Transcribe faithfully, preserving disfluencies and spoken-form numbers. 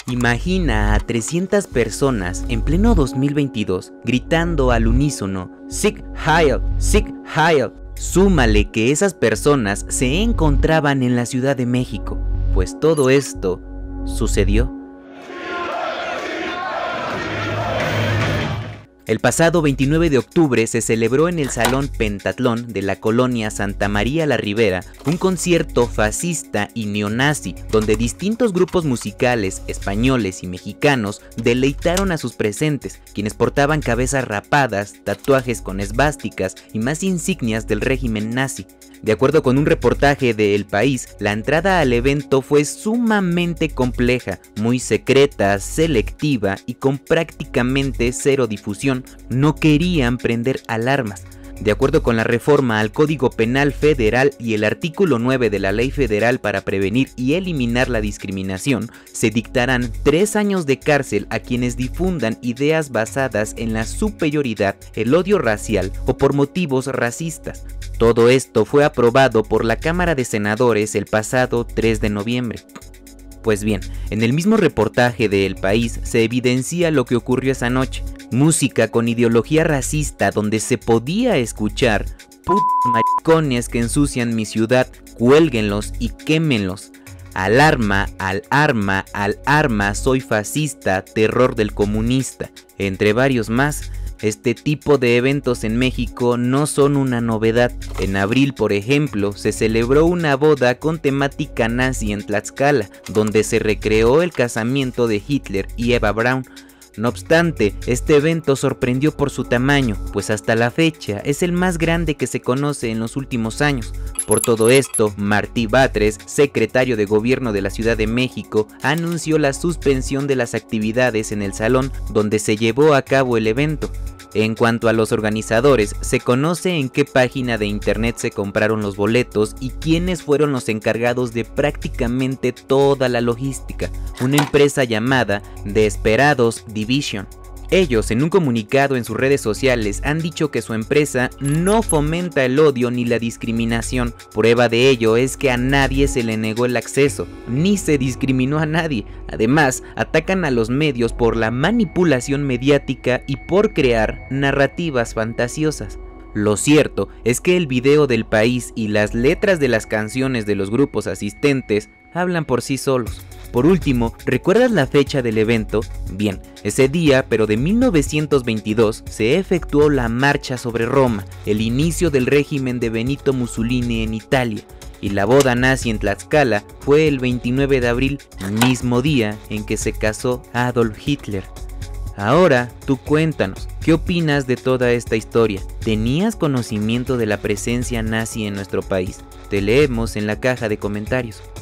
Imagina a trescientas personas en pleno dos mil veintidós gritando al unísono Sieg Heil, Sieg Heil. Súmale que esas personas se encontraban en la Ciudad de México, pues todo esto sucedió. El pasado veintinueve de octubre se celebró en el Salón Pentatlón de la colonia Santa María la Ribera un concierto fascista y neonazi donde distintos grupos musicales españoles y mexicanos deleitaron a sus presentes, quienes portaban cabezas rapadas, tatuajes con esvásticas y más insignias del régimen nazi. De acuerdo con un reportaje de El País, la entrada al evento fue sumamente compleja, muy secreta, selectiva y con prácticamente cero difusión. No querían prender alarmas. De acuerdo con la reforma al Código Penal Federal y el artículo nueve de la Ley Federal para prevenir y eliminar la discriminación, se dictarán tres años de cárcel a quienes difundan ideas basadas en la superioridad, el odio racial o por motivos racistas. Todo esto fue aprobado por la Cámara de Senadores el pasado tres de noviembre. Pues bien, en el mismo reportaje de El País se evidencia lo que ocurrió esa noche. Música con ideología racista donde se podía escuchar putos maricones que ensucian mi ciudad, cuélguenlos y quémenlos. Al arma, al arma, al arma, soy fascista, terror del comunista, entre varios más. Este tipo de eventos en México no son una novedad. En abril, por ejemplo, se celebró una boda con temática nazi en Tlaxcala, donde se recreó el casamiento de Hitler y Eva Braun. No obstante, este evento sorprendió por su tamaño, pues hasta la fecha es el más grande que se conoce en los últimos años. Por todo esto, Martí Batres, secretario de Gobierno de la Ciudad de México, anunció la suspensión de las actividades en el salón donde se llevó a cabo el evento. En cuanto a los organizadores, se conoce en qué página de internet se compraron los boletos y quiénes fueron los encargados de prácticamente toda la logística, una empresa llamada Desperados Division. Ellos, en un comunicado en sus redes sociales, han dicho que su empresa no fomenta el odio ni la discriminación. Prueba de ello es que a nadie se le negó el acceso, ni se discriminó a nadie. Además, atacan a los medios por la manipulación mediática y por crear narrativas fantasiosas. Lo cierto es que el video del País y las letras de las canciones de los grupos asistentes hablan por sí solos. Por último, ¿recuerdas la fecha del evento? Bien, ese día, pero de mil novecientos veintidós, se efectuó la marcha sobre Roma, el inicio del régimen de Benito Mussolini en Italia, y la boda nazi en Tlaxcala fue el veintinueve de abril, mismo día en que se casó Adolf Hitler. Ahora, tú cuéntanos, ¿qué opinas de toda esta historia? ¿Tenías conocimiento de la presencia nazi en nuestro país? Te leemos en la caja de comentarios.